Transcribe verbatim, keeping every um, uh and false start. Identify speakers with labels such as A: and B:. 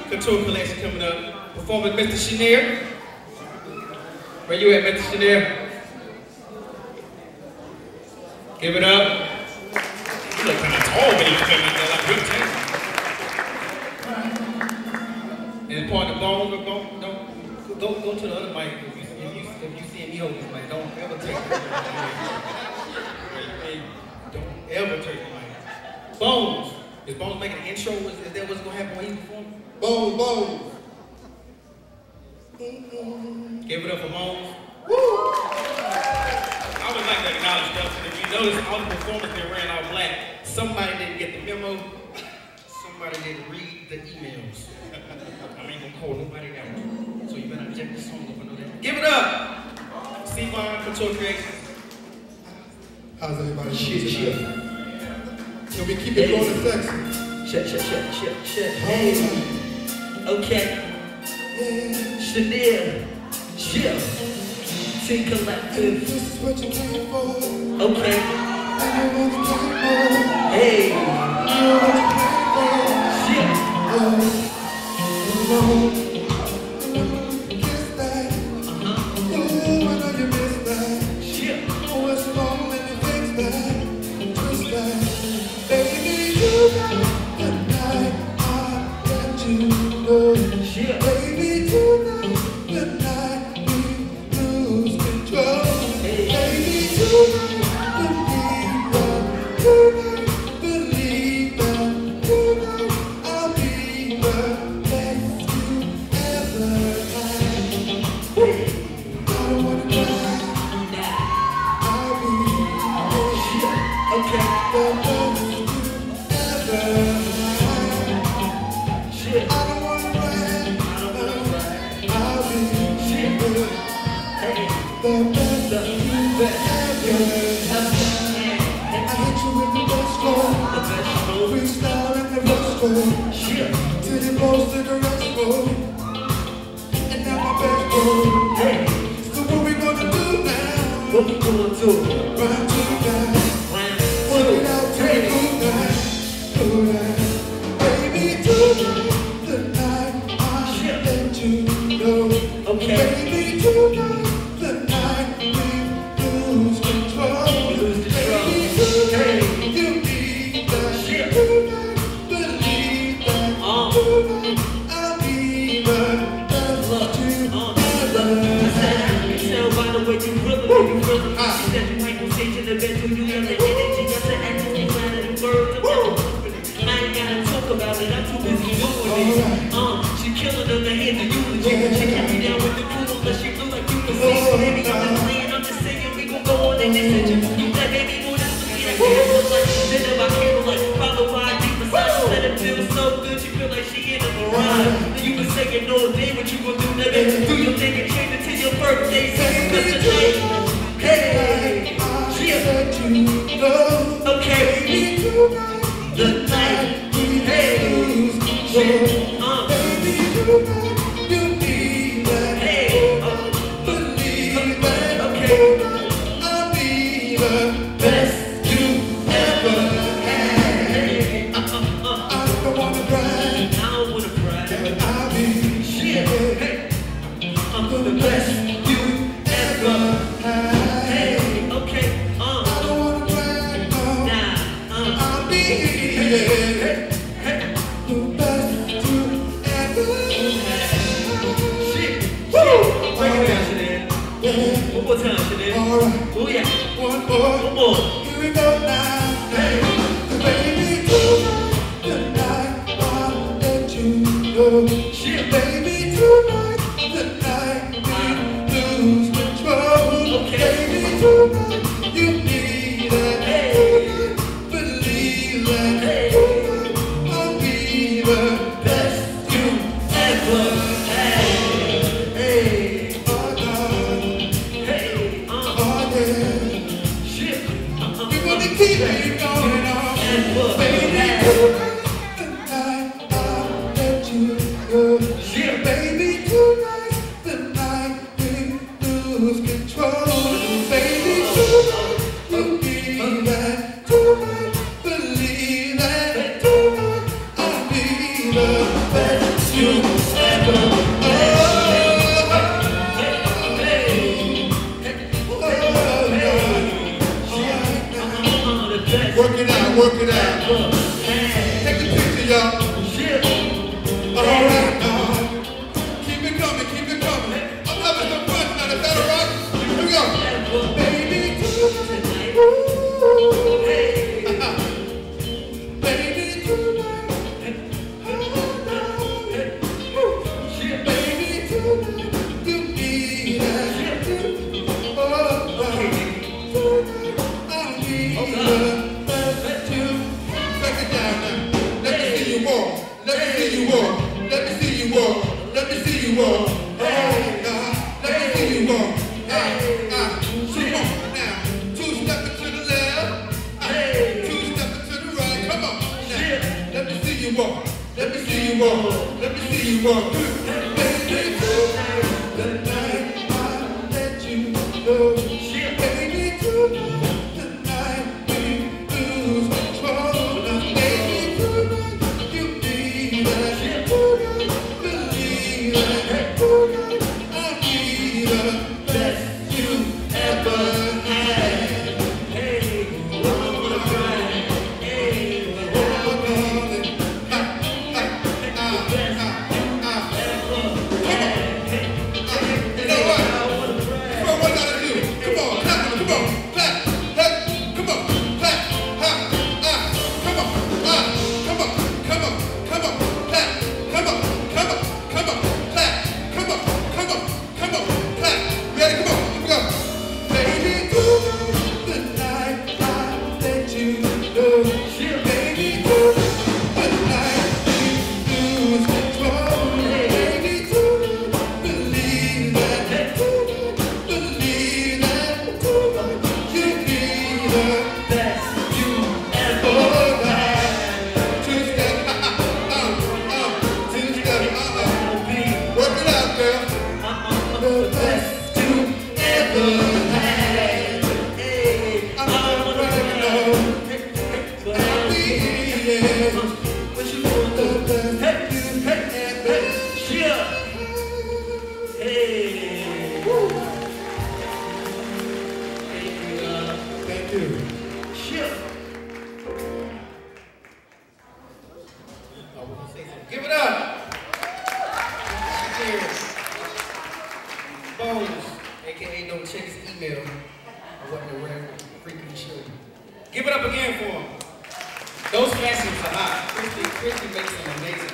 A: Couture collection coming up. Performing Mister Chenier. Where you at, Mister Chenier? Give it up. You look kind of tall when you come in there like big ten. And point the bone, go, don't, go, go to the other mic. If you, if you, if you see me hold this mic, don't ever take it. Hey, don't ever take the mic. Bones. Is Bones making an intro? Is, is that what's going to happen when he's performing?
B: Bones, Bones.
A: Give it up for Bones. Woo! I would like to acknowledge Delton. If you notice, all the performers that ran all black, somebody didn't get the memo, somebody didn't read the emails. I ain't gonna call nobody out. So you better check this song up and know that. Give it up! C-Von Couture Creations.
B: How's everybody
A: Shit,
B: doing
A: shit.
B: tonight? Can we keep it going and sexy?
C: Shit, shit, shit, shit, shit. Hey. Okay. Chenier. Shit. Team Collective.
B: This is what you came for.
C: Okay.
B: And you want to came for.
C: Hey.
B: You know what you came for.
C: Shit.
B: Oh, no. Kiss that.
C: Uh-huh.
B: Oh, I know you miss that.
C: Shit.
B: Oh, it's wrong when you fix that. Twist that. Baby, you got the night I let you know.
C: Shit.
B: Baby, tonight, the night we lose control.
C: Hey.
B: Baby, tonight, tonight, believe that. Tonight, I'll be the best you ever had.
C: Hey.
B: I don't wanna cry.
C: Nah.
B: I'll be
C: Shit. Okay.
B: the best you ever had.
C: Shit.
B: I don't wanna brag.
C: I don't wanna brag.
B: I'll be
C: Shit.
B: the
C: Hey.
B: best
C: The
B: you
C: best.
B: ever had. I hit you with the best flow.
C: The best move.
B: Freestyle in the best flow.
C: Shit.
B: Titty blows to the rest flow. And now my best flow.
C: Hey.
B: So what we gonna do now?
C: What we gonna do?
B: Round two down.
C: Round
B: Work
C: two.
B: it out till we
C: Hey.
B: cool down. Cool down. Baby, tonight, the night I
C: Shit.
B: let you know.
C: Okay.
B: Baby, tonight, the night we lose control.
C: We lose control.
B: Baby, tonight,
C: Hey.
B: you need that.
C: Shit.
B: Tonight, believe that.
C: Uh.
B: Tonight, I'll be the best
C: Look,
B: you
C: uh,
B: ever
C: look, I said I
B: had.
C: can tell by the way you really, way you really.
B: Ah.
C: She said you ain't no stage in the bedroom, you got the energy, got the acting, got the words of love. I ain't gotta talk about it, I'm too busy doing it. Uh, she killing on the hands of eulogy, but she can't be down with the crew unless she feel like you can see. So baby, I'm not playing, I'm just saying we gon' go on and this and you. You that baby, move that to me, that candle like, then if I candle like, follow why I deep massage, let it feel so good, you feel like she in a mirage. Then you been saying all day what you gon' do, baby, do your thing and change it to your birthday, cause tonight, hey, yeah,
B: Let you know.
C: okay,
B: Baby, tonight,
C: the night, hey, shit, uh,
B: baby, tonight, you need that.
C: hey, uh,
B: Believe that.
C: okay,
B: I'll be the best you ever had.
C: hey, uh, uh, uh,
B: I don't wanna brag,
C: I don't wanna brag,
B: but I'll be
C: shit, hey, I'm the best you ever
B: had.
C: hey, okay, uh,
B: I don't wanna brag, no.
C: nah, uh,
B: I'll be
C: hey, hey, hey,
B: the best you ever had.
C: shit, woo, break it down, Chenier,
B: Yeah,
C: one more time, Chenier,
B: alright.
C: oh yeah,
B: One more.
C: one more,
B: Here we go now.
C: hey,
B: Baby, tonight, the night I'll let you know.
C: shit,
B: Baby, tonight, the night we lose control.
C: Okay.
B: Baby, tonight, you need that.
C: Hey.
B: Tonight, believe that.
C: Hey.
B: Tonight, I'll be the best you
C: ever had, hey,
B: ever done.
C: hey, uh,
B: Oh, yeah.
C: shit, uh, uh,
B: We're gonna keep it going on.
C: Ever
B: Baby,
C: had.
B: tonight, the night I'll let you go.
C: shit,
B: you ever work it out, work it out. Take a picture, y'all. Alright, uh, keep it coming, keep it coming. I'm having some fun tonight, is that alright? Here we go. Baby, tonight. Ooh, hey. Baby, tonight. Baby, tonight. You need that. Oh, tonight. I need that. Break it down now. Let me see you walk. Let me see you walk. Let me see you walk. Let me see you walk. Hey, uh, let me see you walk. Hey, uh, come on now. Two stepping to the left. Uh, two stepping to the right. Come on now. Let me see you walk. Let me see you walk. Let me see you walk. Baby, tonight, the night I let you go. Baby, tonight, the night we lose control. Now, baby, tonight you need that. Tonight, believe that. Tonight, I need the best you ever had. Hey, I'm gonna cry. Hey, I'm gonna ha, ha, ha, ha, ha, ever had. You know what? Come on, what gotta do? Come on, clap, come on, clap, clap, come on, clap, ha, ah, come on, ah, come on, come on, come on, clap, come on, come on, come on, clap, come on, come on, come on, clap. Ready? Come on, here we go. Baby, tonight, the night I let you go. Baby, tonight, the night we lose control. Baby, tonight, believe that. Tonight, believe that. Tonight, you need the best you ever had. Two step, uh, uh, uh, uh, two step, uh, uh. Work it out, girl. The best you ever had. Hey, I'm gonna know. Happy, yeah.
C: What you doing?
B: The best
C: Hey,
B: you
C: hey,
B: ever
C: hey, yeah. Hey. Thank you, uh,
B: Thank you.
C: yeah.
A: I want to say something. Give it up. Cheers. Bones, aka Don't Check His Email. I wasn't aware of the freaking show. Give it up again for him. Those fashions are hot. Christy, Christy makes some amazing